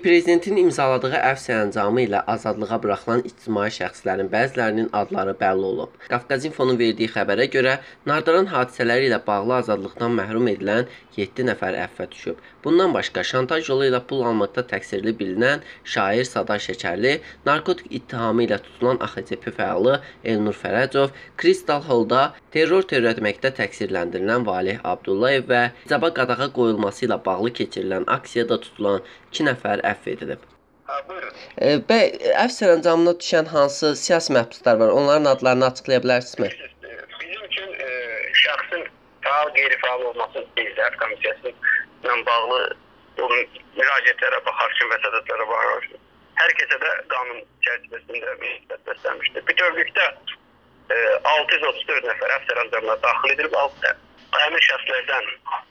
Prezidentin imzaladığı əfv sərəncamı ilə azadlığa buraxılan ictimai şəxslərin bəzilərinin adları bəlli olub. Qafqaz İnfonun verdiyi xəbərə görə, Nardıran hadisələri ilə bağlı azadlıqdan məhrum edilən 7 nəfər əfvə düşüb. Bundan başqa, şantaj yolu ilə pul almaqda təqsirli bilinən şair Sada Şəkərli, narkotik ittihamı ilə tutulan AXCP fəalı Elnur Fərəcov, Kristal Hallda terror törətməkdə təqsirləndirilən Valeh Abdullayev və hicaba qadağa qoyulması ilə bağlı keçirilən aksiyada tutulan 2 nəfər əfv edilib. Buyurun. Əfv sərəncamına düşən hansı siyasi məhbuslar var? Onların adlarını açıqlaya bilərsinizmi? Bizim üçün şəxsin fəal, qeyri-fəal olması İzləyər Komissiyası ilə bağlı bu müraciətlərə baxar ki, vəsatətlərə baxar. Hər kəsə də qanun çərçivəsində münasibət göstərmişdir. Bütövlükdə 634 nəfər əfv sərəncamına daxil edilib, həmin şəxslərdən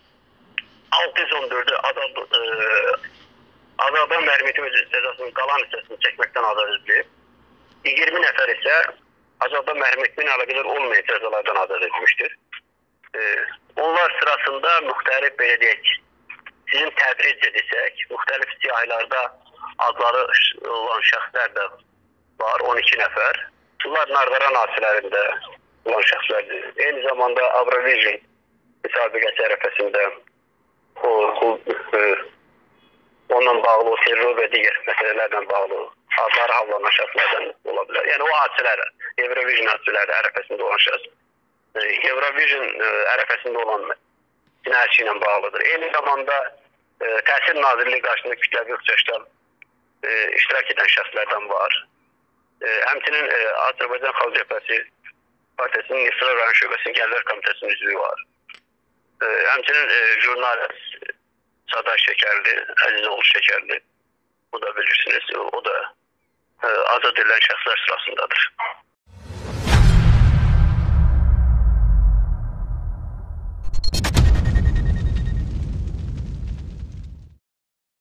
614-ü azadlıqdan məhrum etmə cəzasının qalan hissəsini çəkməkdən azad edilib. 20 nəfər isə azadlıqdan məhrum etmə ilə əlaqədar olmayan cəzalardan azad edilmişdir. Onlar sırasında müxtəlif, belə deyək, sizin tədricə desək, müxtəlif siyahılarda adları olan şəxslər də var, 12 nəfər. Bunlar Nardıran hadisələrində olan şəxslərdir. Eyni zamanda Avrovision müsabiqəsi ərəfəsində onunla bağlı o terror və digər məsələlərlə bağlı adları havlanan şəxslərdən ola bilər. Yəni o hadisələr, Eurovision hadisələri ərəfəsində olan şəxs, Eurovision ərəfəsində olan cinayətçi ilə bağlıdır. Eyni zamanda Təhsil Nazirliyi qarşısında kütləvi ixtişaşda iştirak edən şəxslərdən var. Həmçinin Azərbaycan Xalq Cəbhəsi Partiyasının Nisra rayon şöbəsinin Gənclər Komitəsinin üzvü var. Həmçinin jurnalist Sada Şəkərli, Əzizoğlu Şəkərli, bu da bilirsiniz, o da azad edilən şəxslər sırasındadır.